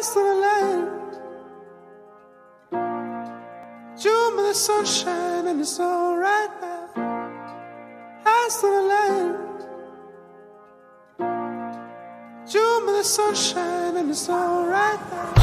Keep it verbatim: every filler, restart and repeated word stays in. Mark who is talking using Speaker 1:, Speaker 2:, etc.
Speaker 1: eyes to the land. June with the sunshine and it's all right now. Eyes to the land. June with the sunshine and it's all right now.